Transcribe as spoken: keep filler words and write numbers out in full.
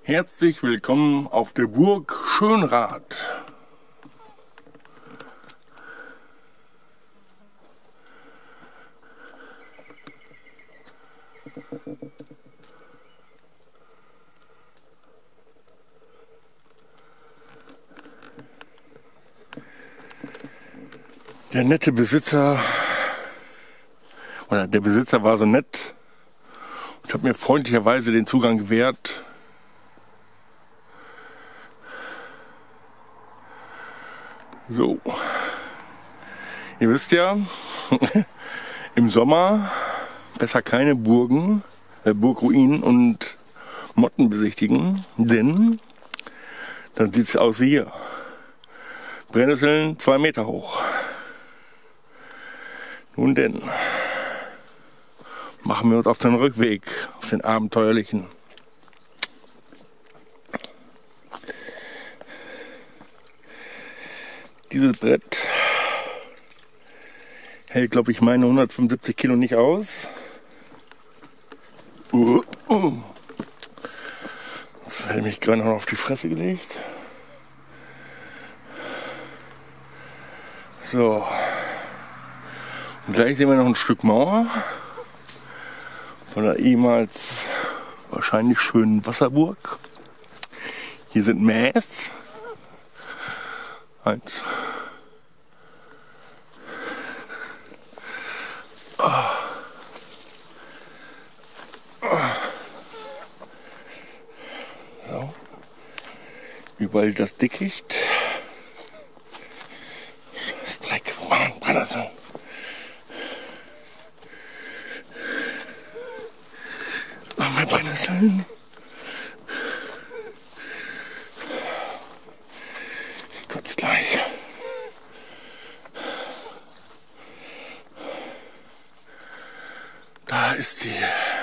Herzlich willkommen auf der Burg Schönrath. Der nette Besitzer, oder der Besitzer war so nett und hat mir freundlicherweise den Zugang gewährt. So, ihr wisst ja, im Sommer besser keine Burgen, äh, Burgruinen und Motten besichtigen, denn dann sieht es aus wie hier. Brennnesseln zwei Meter hoch. Nun denn, machen wir uns auf den Rückweg, auf den abenteuerlichen. Dieses Brett hält, glaube ich, meine hundertfünfundsiebzig Kilo nicht aus. Uh, uh. Jetzt hätte ich mich gerade noch auf die Fresse gelegt. So. Und gleich sehen wir noch ein Stück Mauer von der ehemals wahrscheinlich schönen Wasserburg. Hier sind Mähs. Eins. Oh. Oh. So. Überall das Dickicht. Scheiß Dreck. Mann, Brennnesseln. Nochmal Brennnesseln. Ich kotze gleich. Da ist sie.